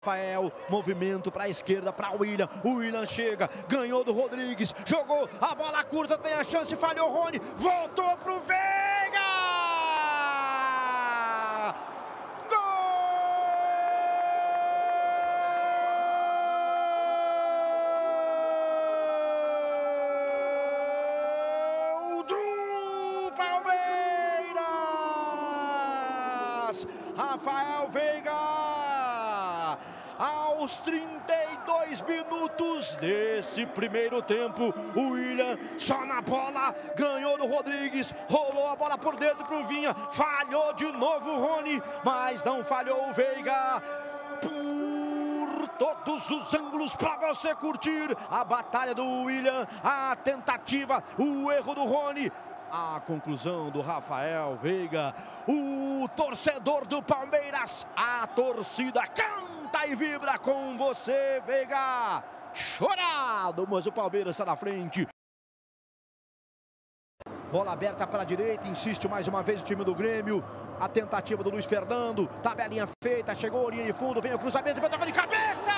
Rafael, movimento para a esquerda, para o William chega, ganhou do Rodrigues, jogou, a bola curta, tem a chance, falhou o Rony, voltou pro Veiga! Gol do Palmeiras! Rafael Veiga! Aos 32 minutos desse primeiro tempo, o William só na bola, ganhou do Rodrigues, rolou a bola por dentro pro Vinha, falhou de novo o Rony, mas não falhou o Veiga. Por todos os ângulos para você curtir a batalha do William, a tentativa, o erro do Rony. A conclusão do Rafael Veiga, o torcedor do Palmeiras, a torcida canta e vibra com você, Veiga. Chorado, mas o Palmeiras está na frente. Bola aberta para a direita, insiste mais uma vez o time do Grêmio. A tentativa do Luiz Fernando, tabelinha feita, chegou a linha de fundo, vem o cruzamento, vai tocar de cabeça!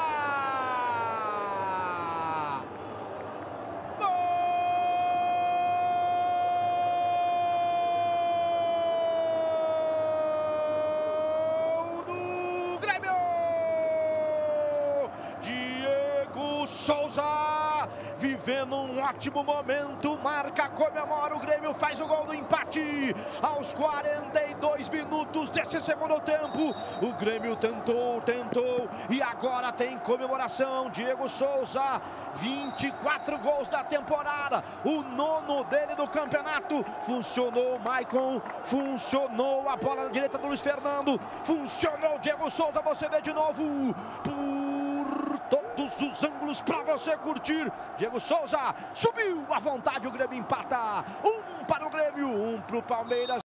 Souza, vivendo um ótimo momento, marca, comemora, o Grêmio faz o gol do empate, aos 42 minutos desse segundo tempo, o Grêmio tentou, e agora tem comemoração, Diego Souza, 24 gols da temporada, o 9º dele do campeonato, funcionou o Maicon, funcionou a bola na direita do Luiz Fernando, funcionou o Diego Souza, você vê de novo, todos os ângulos para você curtir. Diego Souza subiu à vontade, o Grêmio empata. 1 para o Grêmio, 1 para o Palmeiras.